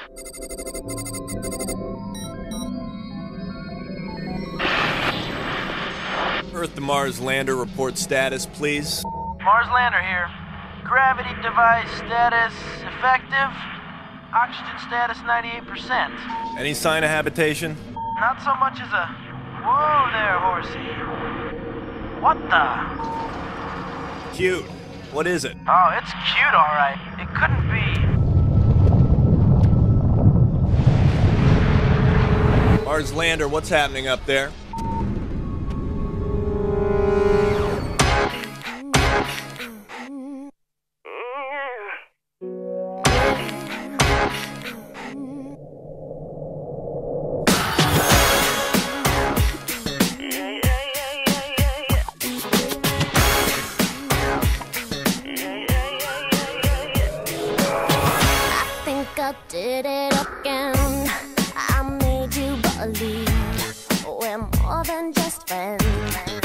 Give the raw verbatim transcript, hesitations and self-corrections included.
Earth to Mars lander report status, please. Mars lander here. Gravity device status effective. Oxygen status ninety-eight percent. Any sign of habitation? Not so much as a... Whoa there, horsey. What the? Cute. What is it? Oh, it's cute, all right. It couldn't be... Mars lander, what's happening up there? I did it again. I made you believe we're more than just friends.